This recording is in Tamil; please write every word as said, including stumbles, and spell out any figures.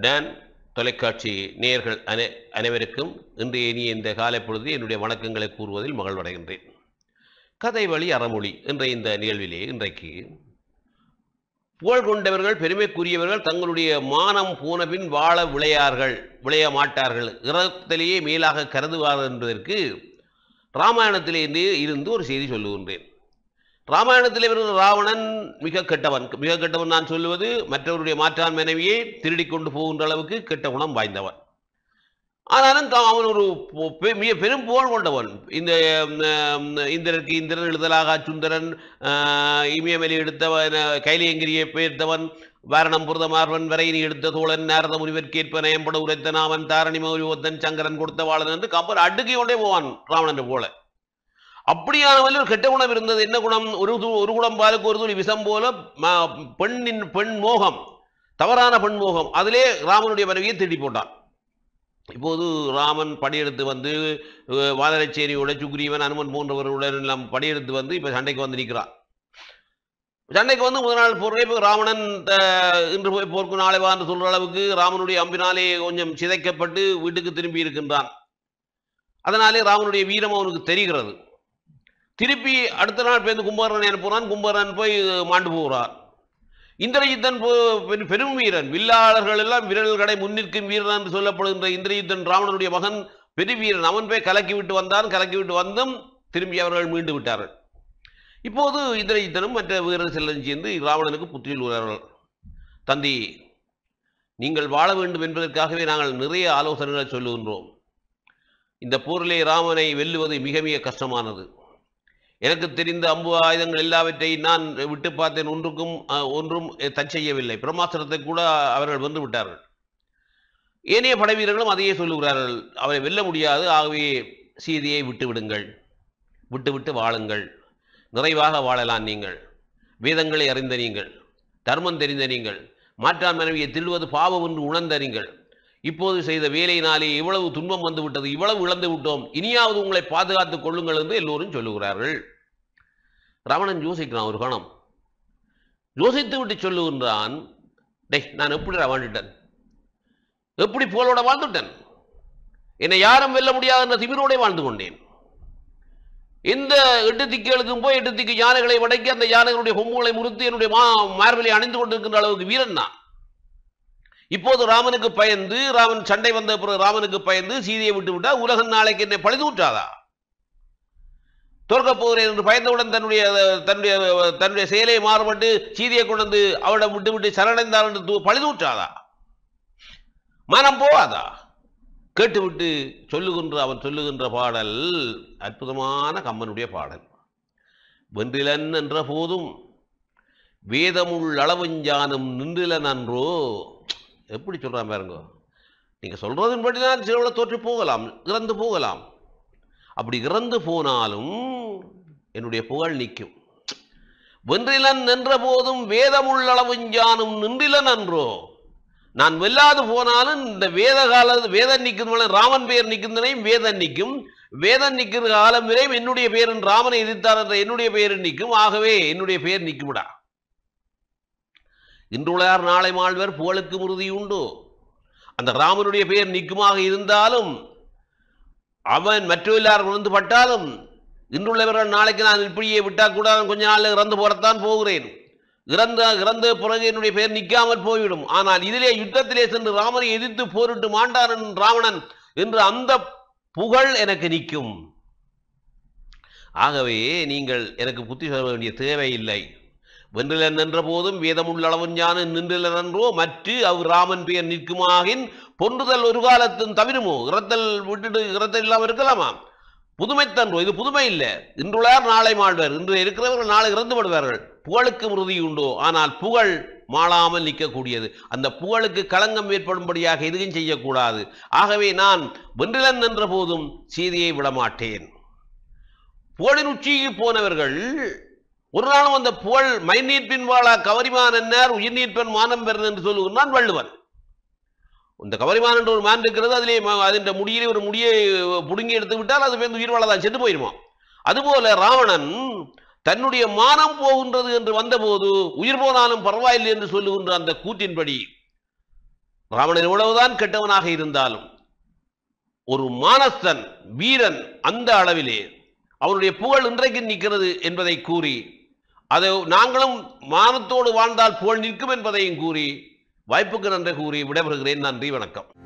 டான் தொலைக்காட்சி நேயர்கள் அனை அனைவருக்கும் இன்றைய இனிய இந்த காலை பொழுது என்னுடைய வணக்கங்களை கூறுவதில் மகிழ்வடைகின்றேன். கதை வழி அறமொழி என்ற இந்த நிகழ்விலே இன்றைக்கு புகழ் கொண்டவர்கள் பெருமைக்குரியவர்கள் தங்களுடைய மானம் போன பின் வாழ விளையார்கள் விளைய மாட்டார்கள் இறத்திலேயே மேலாக கருதுவார்கள் என்பதற்கு இராமாயணத்திலே இருந்து ஒரு செய்தி சொல்லுகின்றேன். இராமாயணத்திலே வருகிற ராவணன் மிக கெட்டவன். மிக கெட்டவன் நான் சொல்லுவது மற்றவருடைய மாற்றான் மனைவியை திருடி கொண்டு போகின்ற அளவுக்கு கெட்ட குணம் வாய்ந்தவன். ஆனாலும் அவன் ஒரு மிக பெரும் புகழ் கொண்டவன். இந்த இந்திரருக்கு இந்திரன் எழுதலாக சுந்தரன், இமயமலி எடுத்தவன், கைலியங்கிரியை பெயர்த்தவன், வாரணம் புரத மார்வன் வரையினி எடுத்த தோழன், நாரத முனிவர்க்கேற்ப நயம்பட உரைத்தன், அவன் தாரணி மௌரிவத்தன், சங்கரன் கொடுத்த வாழன் என்று கம்பர் அடுக்கி கொண்டே போவான் ராவணன் போல. அப்படியானவர்கள் ஒரு கெட்ட குணம் இருந்தது. என்ன குணம்? ஒரு ஒரு குடம் பாலுக்கு ஒரு துளி விஷம் போல பெண்ணின் பெண் மோகம், தவறான பெண் மோகம். அதிலே ராமனுடைய மனைவியை திருடி போட்டான். இப்போது ராமன் படையெடுத்து வந்து வானரச்சேரியோட சுக்ரீவன் அனுமன் போன்றவர்களுடன் எல்லாம் படையெடுத்து வந்து இப்போ சண்டைக்கு வந்து நிற்கிறான். சண்டைக்கு வந்து முதல் நாள் போறே இப்போ ராவணன் இன்று போய் போர்க்கு நாளை வா என்று சொல்ற அளவுக்கு ராமனுடைய அம்பினாலே கொஞ்சம் சிதைக்கப்பட்டு வீட்டுக்கு திரும்பி இருக்கின்றான். அதனாலே ராமனுடைய வீரம் அவனுக்கு தெரிகிறது. திருப்பி அடுத்த நாள் பேருந்து கும்பகர்ணன் அனுப்புகிறான். கும்பகர்ணன் போய் மாண்டு போகிறார். இந்திரஜித்தன் பெரும் வீரன், வில்லாளர்கள் எல்லாம் விரல் கடை முன்னிற்கும் வீரன் என்று சொல்லப்படுகின்ற இந்திரஜித்தன் ராவணனுடைய மகன் பெரிய வீரன். அவன் போய் கலக்கி விட்டு வந்தான். கலக்கி விட்டு வந்தும் திரும்பி அவர்கள் மீண்டு விட்டார்கள். இப்போது இந்திரஜித்தனும் மற்ற வீரர் செல்லும் சேர்ந்து ராவணனுக்கு புத்தியில் உள்ளார்கள். தந்தி, நீங்கள் வாழ வேண்டும் என்பதற்காகவே நாங்கள் நிறைய ஆலோசனைகளை சொல்லுகின்றோம். இந்த போரிலே ராமனை வெல்லுவது மிக மிக கஷ்டமானது. எனக்கு தெரிந்த அம்பு ஆயுதங்கள் எல்லாவற்றையும் நான் விட்டு பார்த்தேன். ஒன்றுக்கும் ஒன்றும் தச்செய்யவில்லை. பிரம்மாஸ்திரத்தை கூட அவர்கள் வென்று விட்டார்கள். ஏனைய படை வீரர்களும் அதையே சொல்லுகிறார்கள். அவரை வெல்ல முடியாது. ஆகவே சீதையை விட்டு விடுங்கள், விட்டு விட்டு வாழுங்கள், நிறைவாக வாழலாம். நீங்கள் வேதங்களை அறிந்த நீங்கள், தர்மம் தெரிந்த நீங்கள், மாற்றான் மனைவியை திருடுவது பாவம் என்று உணர்ந்த நீங்கள், இப்போது செய்த வேலையினாலே இவ்வளவு துன்பம் வந்து விட்டது, இவ்வளவு இழந்து விட்டோம், இனியாவது உங்களை பாதுகாத்துக் கொள்ளுங்கள் என்று எல்லோரும் சொல்லுகிறார்கள். ராவணன் யோசிக்கிறான். ஒரு கணம் யோசித்து விட்டு சொல்லுகின்றான், டே, நான் எப்படி வாழ்ந்துட்டேன், எப்படி புகழோட வாழ்ந்துட்டேன், என்னை யாரும் வெல்ல முடியாது என்ற திமிரோட வாழ்ந்து கொண்டேன். இந்த எட்டு திக்குகளுக்கும் போய் எட்டு திக்கு யானைகளை வடக்கி அந்த யானைகளுடைய கொம்புகளை முறித்து என்னுடைய மா மார்பிலை அணிந்து கொண்டிருக்கின்ற அளவுக்கு வீரன் நான். இப்போது ராமனுக்கு பயந்து, ராமன் சண்டை வந்த பிறகு ராமனுக்கு பயந்து சீதையை விட்டு விட்டா உலகம் நாளைக்கு என்னை பழிதூற்றாதா? தோற்கப் போகிறேன் என்று பயந்தவுடன் தன்னுடைய தன்னுடைய தன்னுடைய செயலை மாறுபட்டு சீதையை கொண்டு அவளிடம் விட்டு விட்டு சரணடைந்தார் என்று பழிதூற்றாதா? மனம் போவாதா? கேட்டுவிட்டு சொல்லுகின்ற அவன் சொல்லுகின்ற பாடல் அற்புதமான கம்பனுடைய பாடல். வென்றிலன் என்ற போதும் வேதமுள் அளவஞ்சானும் நின்றிலன் அன்றோ. எப்படி சொல்றான் பாருங்க. நீங்க சொல்றதன்படி தான் சிலவள தோற்று போகலாம், இறந்து போகலாம். அப்படி இறந்து போனாலும் என்னுடைய புகழ் நிற்கும். வென்றிலன் என்ற போதும் வேதமுள் அளவஞ்சானும் நின்றிலன் அன்றோ. நான் வெல்லாது போனாலும் இந்த வேத கால வேதம் நிற்கும், ராமன் பெயர் நிற்கின்றனையும் வேதம் நிற்கும். வேதம் நிற்கிற காலம் வரையும் என்னுடைய பெயரின் ராமனை எதிர்த்தார் என்ற என்னுடைய பெயரில் நிற்கும். ஆகவே என்னுடைய பெயர் நிற்கும்டா. இன்றுள்ளார் நாளை மாழ்வர் புகழுக்கு உறுதி உண்டு. அந்த ராமனுடைய பெயர் நிற்குமாக இருந்தாலும் அவன் மற்றவெல்லாரும் உணர்ந்து பட்டாலும் இன்றுள்ளவர்கள் நாளைக்கு நான் இப்படியே விட்டா கூட கொஞ்ச நாள் இறந்து போறத்தான் போகிறேன். இறந்த இறந்த பிறகு என்னுடைய பெயர் நிற்காமல் போய்விடும். ஆனால் இதிலே யுத்தத்திலே சென்று ராமனை எதிர்த்து போரிட்டு மாண்டான் ராவணன் என்று அந்த புகழ் எனக்கு நிற்கும். ஆகவே நீங்கள் எனக்கு புத்தி சொல்ல வேண்டிய தேவையில்லை. வென்றிலன் என்ற போதும் வேதமுள்ள அளவஞ்சான நின்றிலன் என்றோ மற்ற அவர் ராமன் பெயர் நிற்குமாகின் பொன்றுதல் ஒரு காலத்தின் தவிருமோ. இறத்தல் விட்டுட்டு இறத்தல் இல்லாமல் இருக்கலாமா? புதுமைத்தன்றோ. இது புதுமை இல்லை. இன்றுள்ளார் நாளை மாழ்வர். இன்று இருக்கிறவர்கள் நாளை இறந்து விடுவார்கள். புகழுக்கு உறுதி உண்டோ. ஆனால் புகழ் மாளாமல் நிற்கக்கூடியது. அந்த புகழுக்கு களங்கம் ஏற்படும்படியாக எதுவும் செய்யக்கூடாது. ஆகவே நான் வென்றிலன் என்ற போதும் சீதையை விடமாட்டேன். புகழின் உச்சிக்கு போனவர்கள் ஒரு நாளும் அந்த புகழ் மைநீர்பின் வாழா கவரிமான் என்னார் உயிர் நீர்ப்பன் மானம் பெறுது என்று சொல்லுகிறான் வள்ளுவன். இந்த கவரிமான் என்ற ஒரு மான் இருக்கிறது. அதிலே அதன் முடியிலே ஒரு முடியை புடுங்கி எடுத்து விட்டால் அது உயிர் வாழதான் சென்று போயிருமா. அதுபோல ராவணன் தன்னுடைய மானம் போகின்றது என்று வந்தபோது உயிர் போனாலும் பரவாயில்லை என்று சொல்லுகின்ற அந்த கூற்றின்படி ராவணன் எவ்வளவுதான் கெட்டவனாக இருந்தாலும் ஒரு மானஸ்தன் வீரன் அந்த அளவிலே அவனுடைய புகழ் இன்றைக்கு நிற்கிறது என்பதை கூறி அதை நாங்களும் மானத்தோடு வாழ்ந்தால் புகழ் நிற்கும் என்பதையும் கூறி வாய்ப்புக்கு நன்றி கூறி விடைபெறுகிறேன். நன்றி, வணக்கம்.